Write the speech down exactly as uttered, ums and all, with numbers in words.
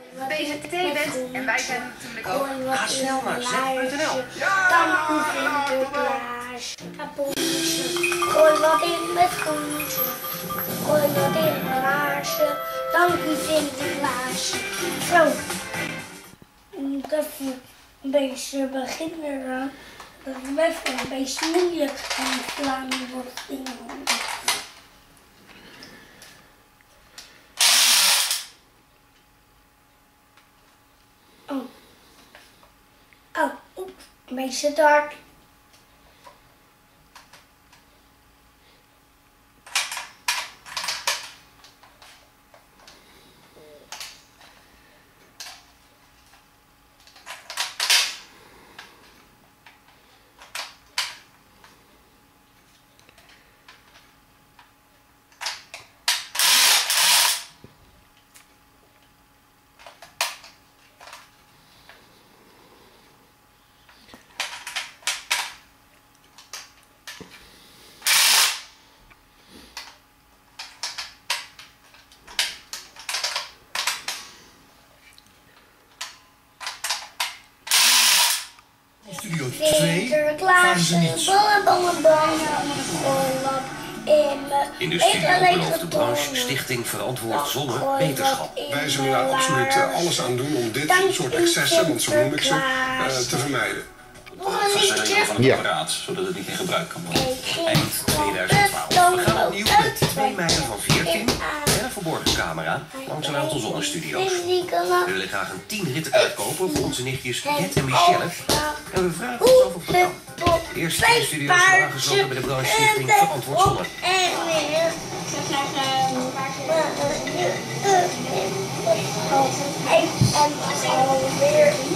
B Z T bent en wij zijn natuurlijk ook. Ga snel naar zet punt n l. Dan moet Sinterklaas kapoentje. Gooi wat in met groentje. Gooi wat in een glaasje. Dank u Sinterklaasje. Zo. Ik moet even een beetje beginnen. Dat is even een beetje moeilijk en slaan wordt dingen. Oh. Oh, oep, een beetje te hard. Studio twee, Sinterklaas, ballen, ballen, ballen, in de studio belooft de branche Stichting Verantwoord Zonne beterschap. Wij zullen daar absoluut uh, alles aan doen om dit soort excessen, want zo noem ik ze, uh, te vermijden. Versnellingen van het Ja. apparaat, zodat het niet in gebruik kan worden. Eind tweeduizend twaalf. We gaan opnieuw met twee meiden van veertien en een verborgen camera langs een aantal zonnestudio's. We willen graag een tien rittenkaart kopen voor onze nichtjes Jet en Michelle. En we vragen ons af of dat kan. De eerste twee studio's zijn aangesloten bij de branche Stichting Verantwoord Zonne. En alweer